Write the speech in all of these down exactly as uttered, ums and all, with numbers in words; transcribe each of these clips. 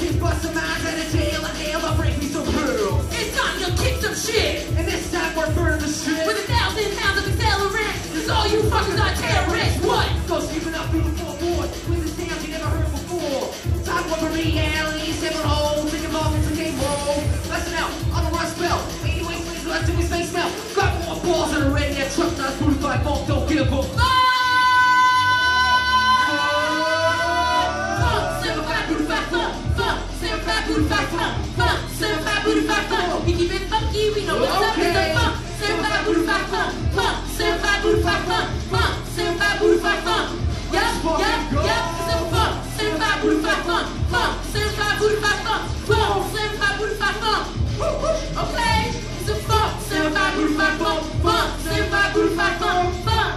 Just bust some eyes at a jail and nail to break me some rules. It's time to kick some shit. And this time we're burning the shit. With a thousand pounds of accelerant. Cause all you fuckers are terrorists. What? Ghost keeping up through the four board. With the sounds you never heard before. Time for reality, seven holes. Take them off, it's a game roll. Listen out, on the rust belt. eighty-eight ways left to his face smell. Got more balls in a ready that truck, not forty-five volts, don't give a fuck. We keep it funky, we know what's up with the funk. Certified booty five funk, funk. Certified booty five funk, funk. Certified booty five funk. Yup, yup, yup, it's a funk. Certified booty five funk, funk. Certified booty five funk, funk. Certified booty five funk. Okay, it's a funk. Certified booty five funk, funk. Certified booty five funk, funk.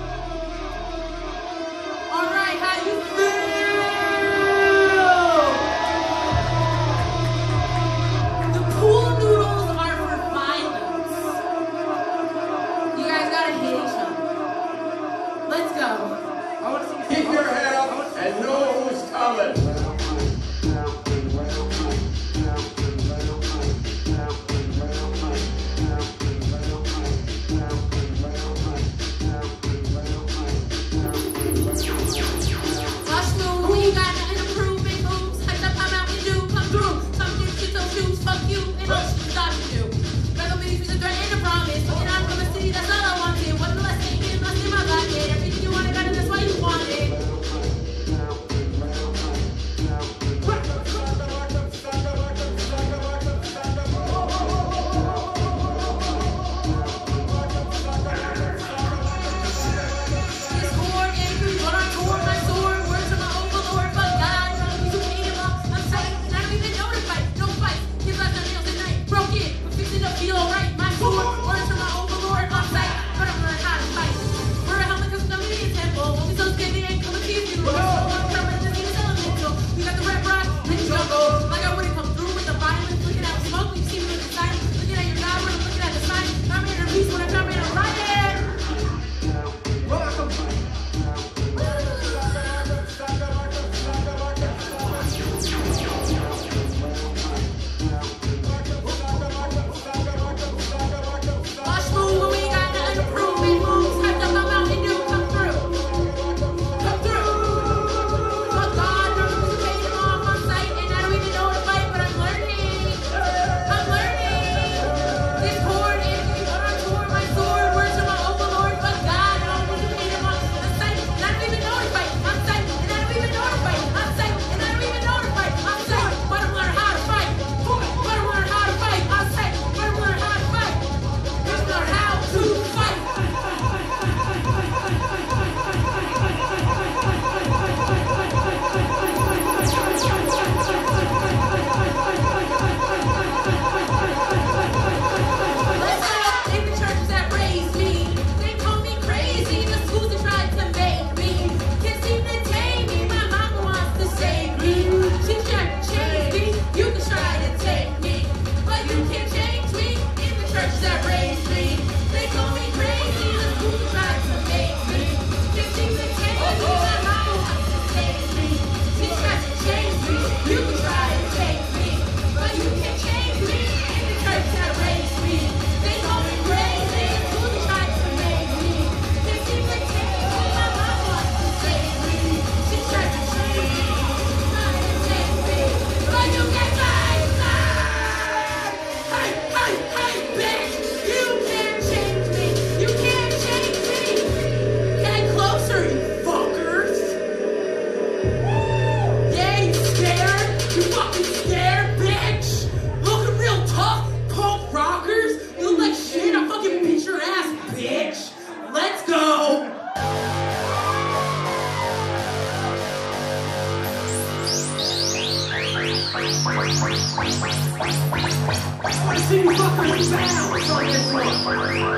All right, how you feel? Pool noodles are for violence. You guys gotta hit each other. Let's go. Keep your head up and know who's coming. Watch move, we ain't got nothing to prove. Big moves, hyped up how Mountain Dew come through. Some do shit, some shoes, fuck you, and all shit stop you. Rather be for the threat and the promise. Looking out from the city, that's all I wanted. Wasn't less than you, less than my God did. Everything you wanted, got it, that's why you want it. I see you fuckers bounce on this one.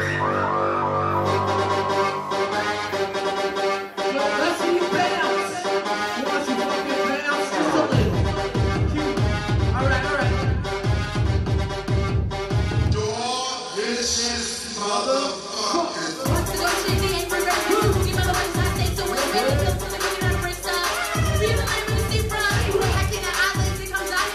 Let's see you bounce. Watch you fucking bounce just a little. Alright, alright. Dog, this is motherfucking. What's the door shit? They ain't for red food. You know the way I say so. It's ready to kill something. You're not a first time. Even like when you see from. You acting at eyelids, it comes out.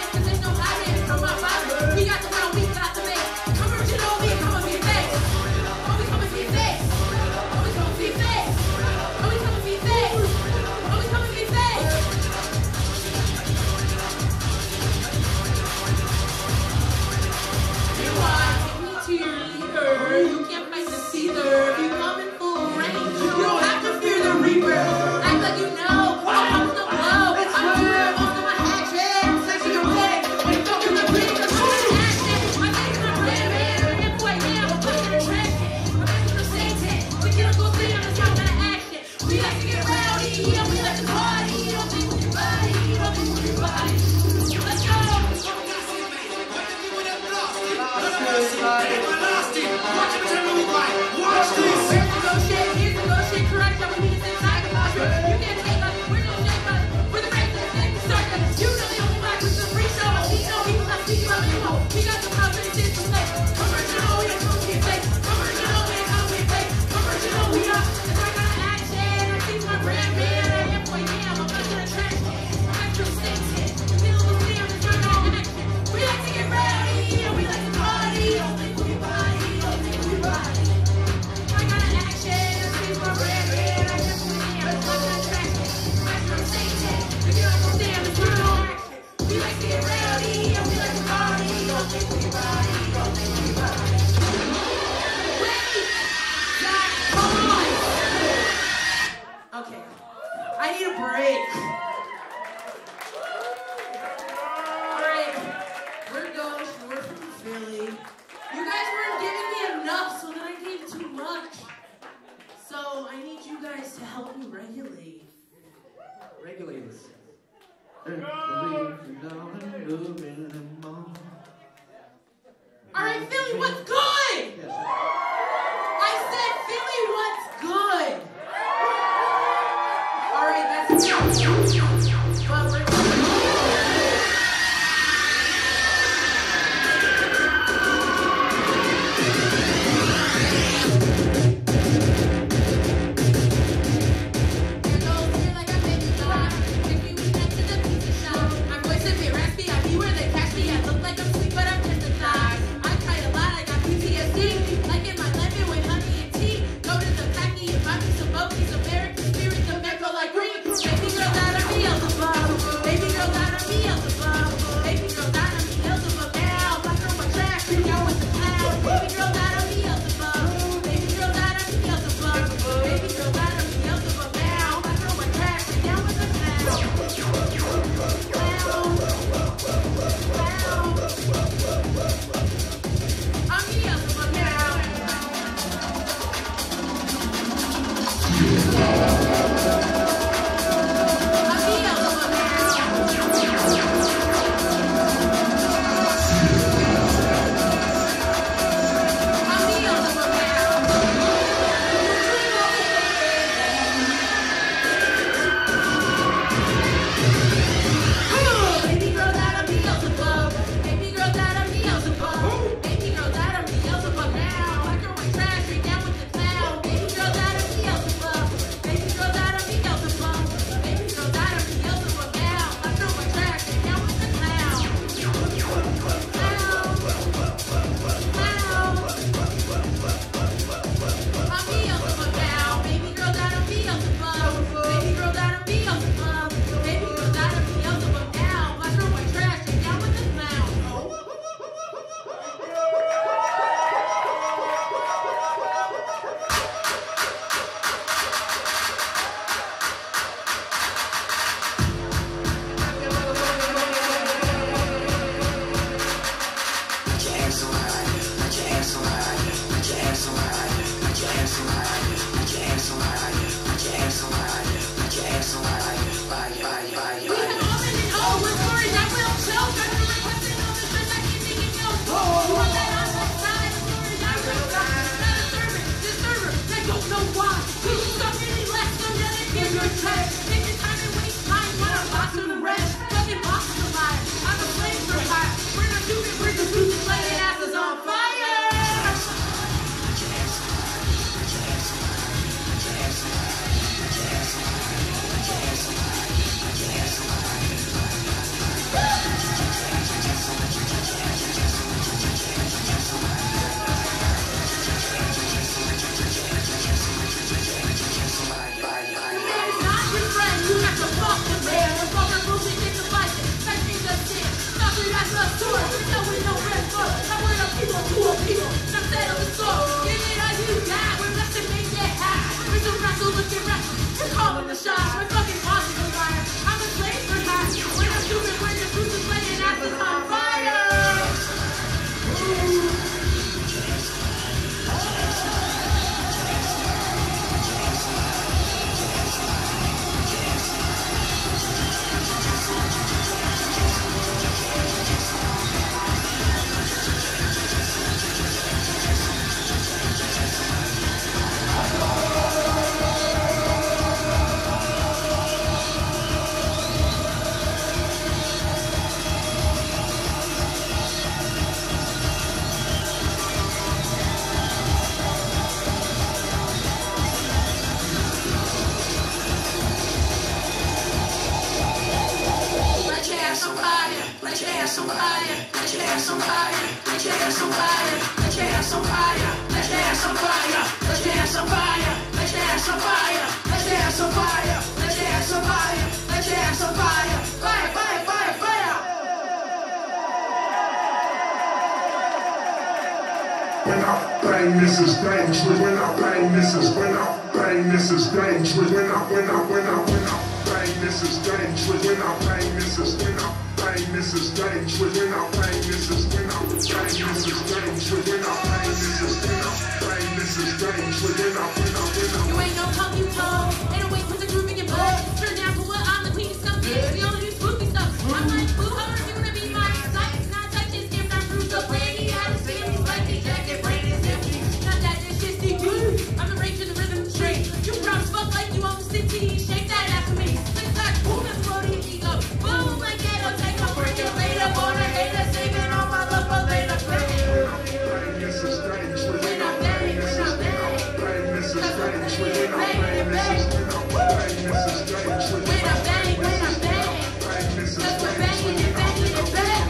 Everlasting. Watch him turn the light. Watch this. Where's the go shit? Here's the go shit. Correct. I'm gonna be inside the classroom. You can't take us. We're no shake us. We're the racist thing to start us. You know the only black with the free show. We know people that speak about info. We got the confidence in the slate. Commercial, we don't come get fake. Commercial, we don't come get fake. Commercial, we are. It's like an action. I think my brand man. I am boy damn. I'm not gonna trash it. Metro station. Middle of the damn. It's not an action. We like to get rowdy and we like to party. Don't think we body. Don't think we body. I got an action. I think my brand man. I am boy damn. I'm not gonna trash it. Metro station. If you like to damn, it's not an action. We like to get rowdy and we like to party. Don't think we body. Don't think we body. Wait! Zach, hold on! Okay. I need a break. Alright. We're Ghost. We're from Philly. You guys weren't giving me enough, so then I gave too much. So I need you guys to help me regulate. Regulators. Alright, Philly, what's good? I said, Philly, what's good? Alright, that's it. But we're fire, let your ass on fire, let your ass on fire, let your ass on fire, let your ass on fire, let your ass on fire, let your ass on fire, let your ass on fire, let your ass on fire, let your ass on fire, fire, fire, fire, fire. When I bang, this is dangerous. When I bang, this is when I bang, this is dangerous. When I when I when I when I bang, this is dangerous. When I bang, this is when I bang, this is dangerous. When I bang, this is when I bang, this is dangerous. When I bang, this is when I bang, this is dangerous. When I when I when I You ain't no punk, you toe. Ain't no wait for the groove in your blood. Turn down for what? I'm the queen of stuff, bitch. We only do spooky stuff. I'm like, boo, her, you wanna be my sight? Not touch his skin, I'm through the brandy. Had his skin, he's like the jacket, brain is empty. Not that this shit's deep. I'm the rage to the rhythm straight. You proud as fuck like you own the city. Shake that ass for me. Click clack, boom, that's the road to your ego. Boom, like ghetto techno, break it later. Born a hater, saving all my love for later. this is dangerous. When I bang, when I bang. Bang, this is That's what dangerous. bang, When I bang, bang, this bang. is when I bang, this is dangerous. When I bang, when I bang. Bang, this is That's what dangerous. banging and banging and bang.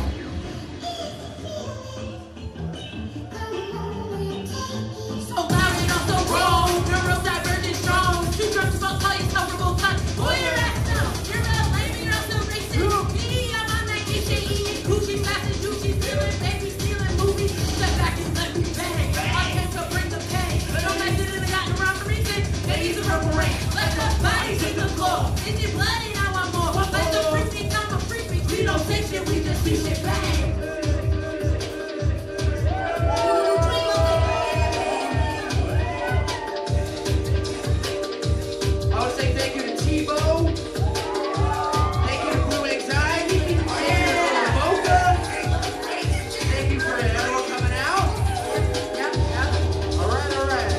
So loud and also wrong. Neurodivergent strong. Two drums about call you comfortable cut. Boy, your ass down. You're not lame, you're also racist. Me, I'm on that gay shit, eating Gucci, passing Gucci, stealing baby, stealing movies. Step back and let me bang. I came to bring the pain. No method in the gotten around for reason. Baby's a rubber rain. Let the bodies hit the floor. Is it blood and now I'm more? Let the freak me come a freak me. We don't take shit, we just see shit bang. I would say thank you to Tebow. Thank you to Blue Anxiety. And Mocha. Thank you for everyone coming out. Yep, yep. All right, all right.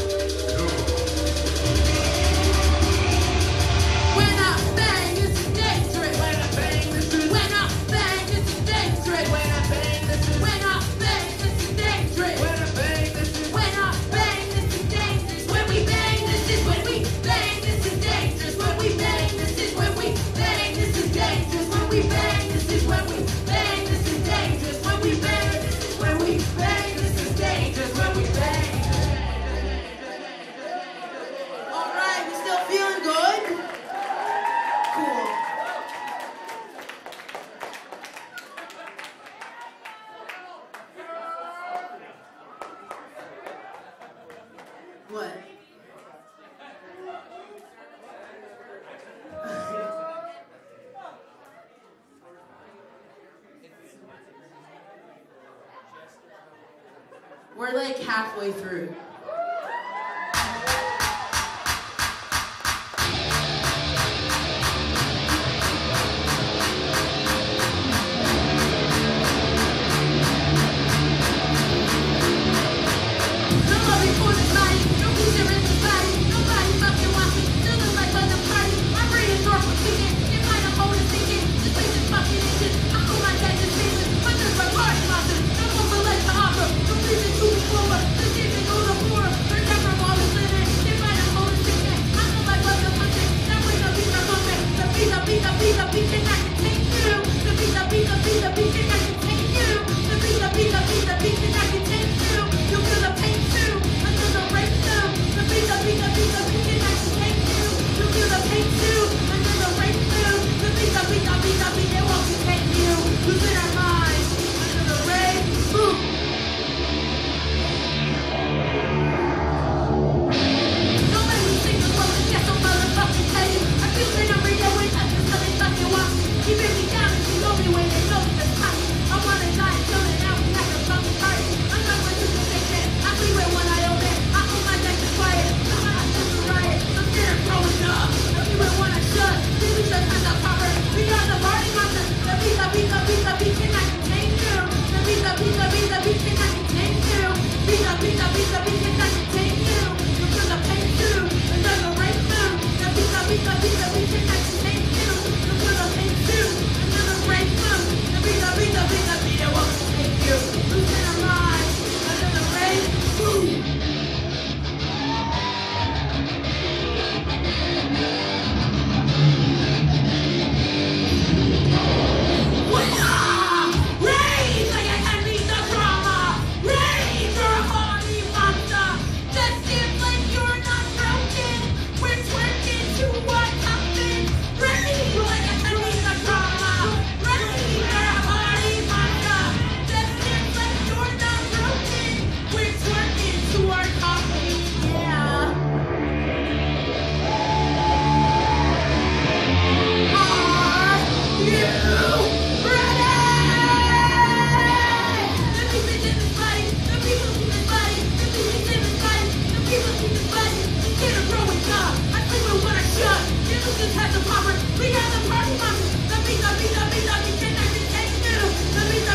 When I bang, this is dangerous. When I bang, this is When I bang, this is dangerous. when I bang, this is When I bang, this is dangerous. when I bang, this is When I bang, this is dangerous. When we bang, this is when we bang, this is dangerous. When we bang, this is when we bang, this is dangerous. When we bang, this is when we bang, this is dangerous. When we bang, this is when we bang, this is dangerous. When we bang. All right, we still feeling good? Cool. What? We're like halfway through. Nobody for the body, no future in the body. Nobody fucking wants me. Still look like other party. I'm reading normal thinking. If my opponent thinking, this place is fucking engine. I call my dad this season. But there's my party monster. No more for like the opera. Don't leave it to me forward. This isn't go to war.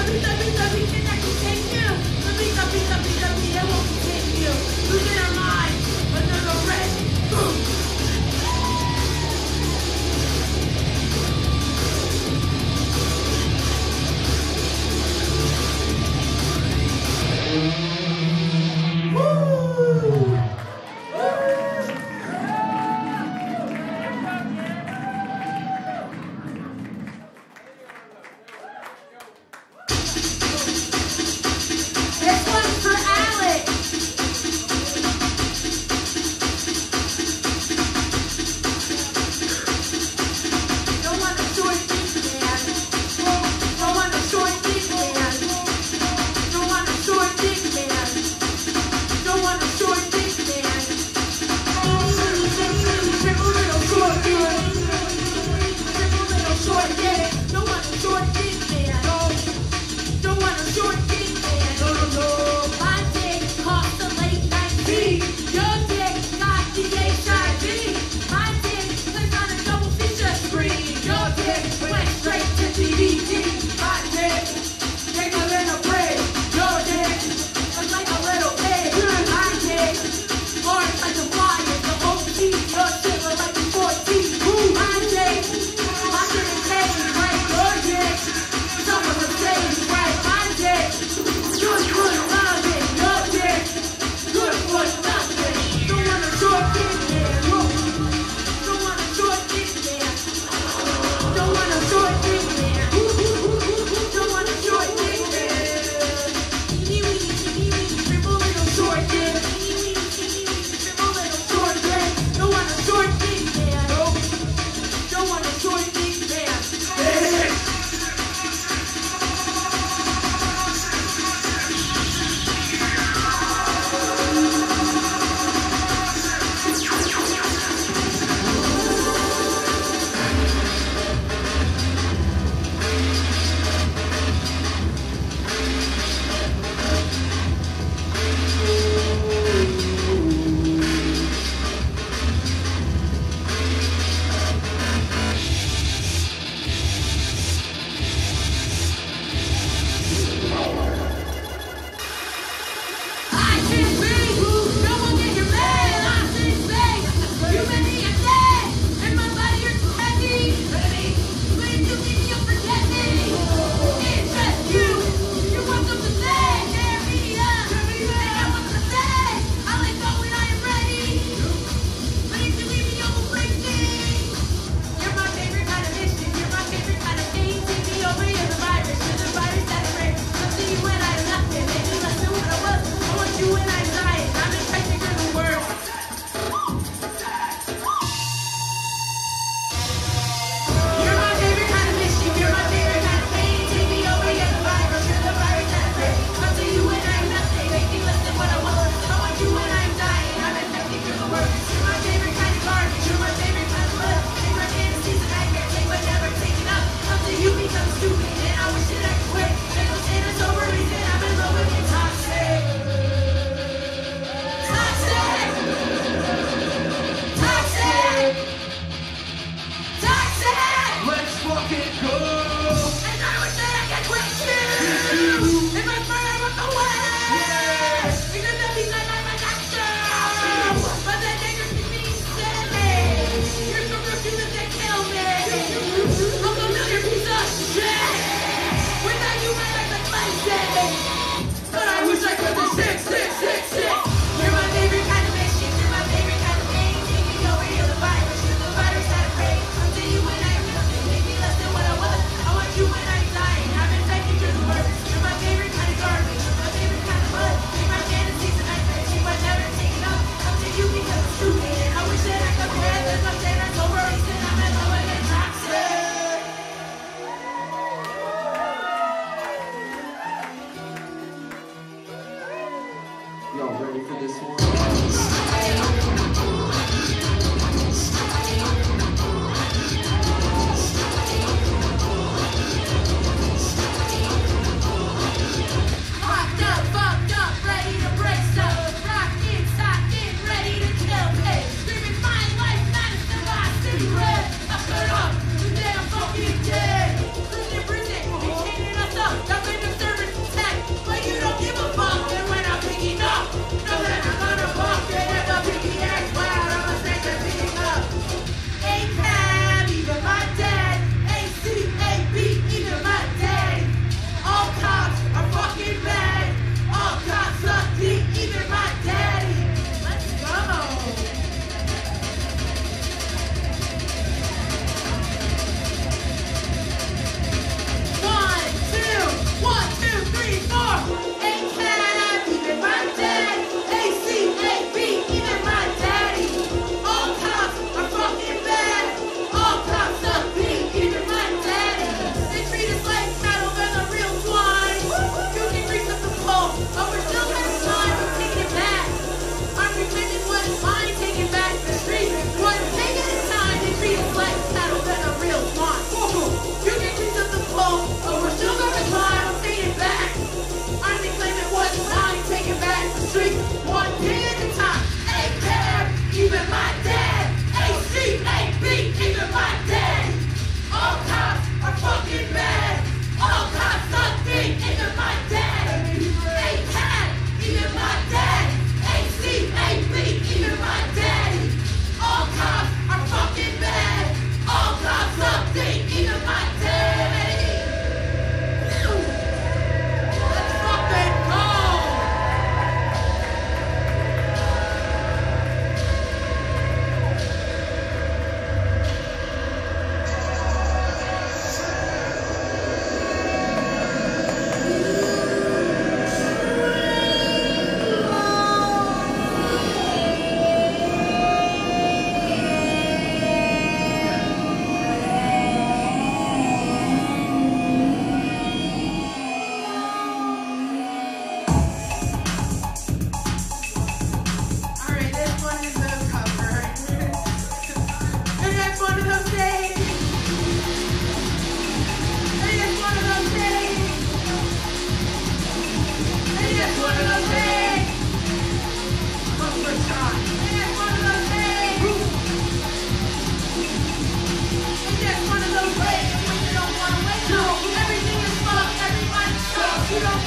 Today I'm fucking dead. Losing your breathing, maintaining us up. Got random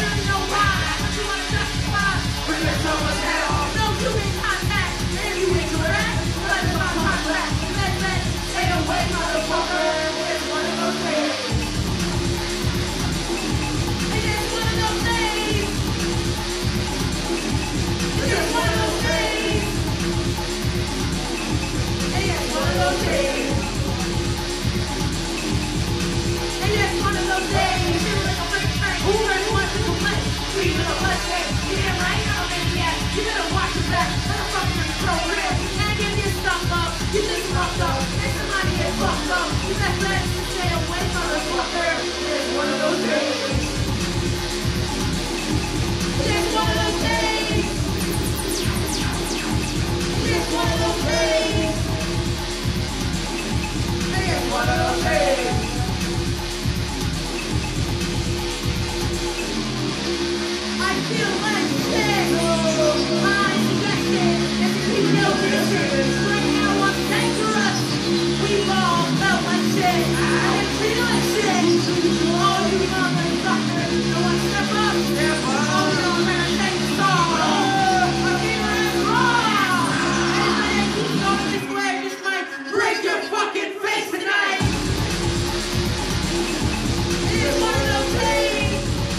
really know why, but you wanna justify. Bring your someone's head off. No human contact, and you incorrect. But if I'm contract, let let stay away, motherfucker. It's one of those days. It is one of those days. It is one of those days. It is one of those days. It is one of those days. You like a freight train. Who really wants to complain? We in a mustang. You damn right, I'm a maniac. You better watch your back. Motherfucker is program. Can't get this stuff up. You just fucked up. And somebody get fucked up. You best let me stay away, motherfucker. It is one of those days. It is one of those days. It is one of those days. It is one of those days. I feel like shit. I suggest it. And to keep no business. Right now I'm dangerous. We've all felt like shit. I feel like shit. All you motherfuckers. No one step up. Step up. All you better take the song. A fever is raw. Anybody that keeps going this way just might break your fucking face tonight. It is one of those days.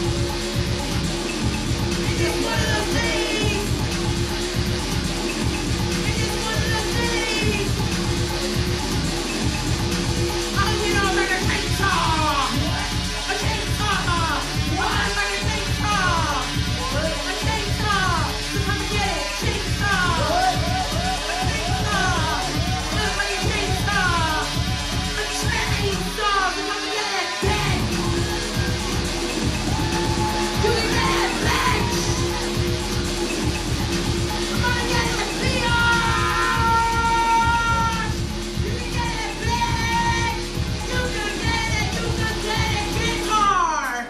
It is one of those days. It is one of those days. I'm gonna make a chainsaw. A chainsaw. One like a chainsaw. A chainsaw. So come get it. Chainsaw. A chainsaw. Look like a chainsaw. A chainsaw. So come get it. Bitch. You can get it, bitch. Come on, get it, bitch! You can get it, bitch! You can get it, you can get it, get hard!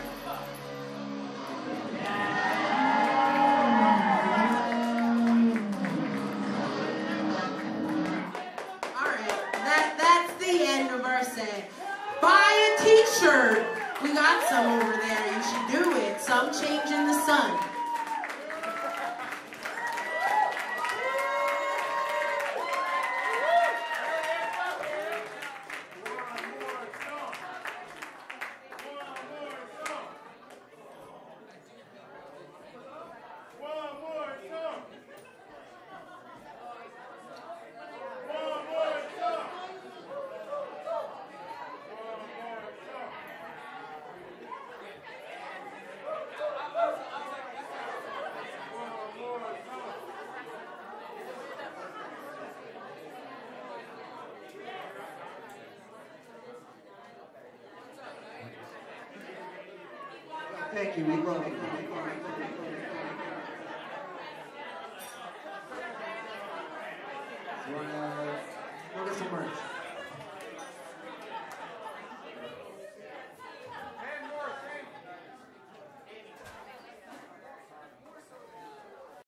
Alright, that, that's the end of our set. Buy a t-shirt! We got some over there, you should do it. Some change in the sun. Thank you, we love you. So, uh, we'll get some merch.